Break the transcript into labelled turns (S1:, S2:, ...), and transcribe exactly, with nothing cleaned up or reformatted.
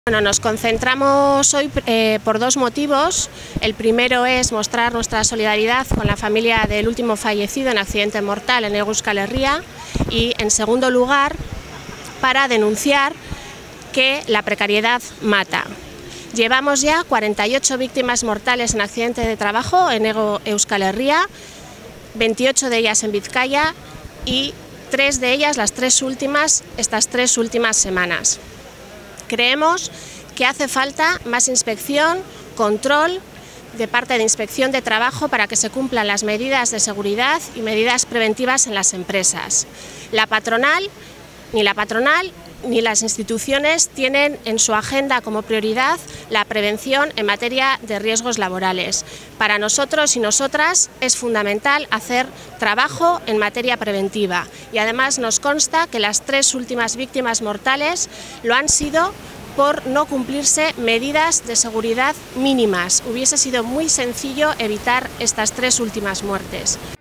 S1: Bueno, nos concentramos hoy eh, por dos motivos. El primero es mostrar nuestra solidaridad con la familia del último fallecido en accidente mortal en Hego Euskal Herria y, en segundo lugar, para denunciar que la precariedad mata. Llevamos ya cuarenta y ocho víctimas mortales en accidente de trabajo en Hego Euskal Herria, veintiocho de ellas en Vizcaya y tres de ellas, las tres últimas, estas tres últimas semanas. Creemos que hace falta más inspección, control de parte de Inspección de Trabajo para que se cumplan las medidas de seguridad y medidas preventivas en las empresas. La patronal, ni la patronal ni las instituciones tienen en su agenda como prioridad la prevención en materia de riesgos laborales. Para nosotros y nosotras es fundamental hacer trabajo en materia preventiva y además nos consta que las tres últimas víctimas mortales lo han sido por no cumplirse medidas de seguridad mínimas. Hubiese sido muy sencillo evitar estas tres últimas muertes.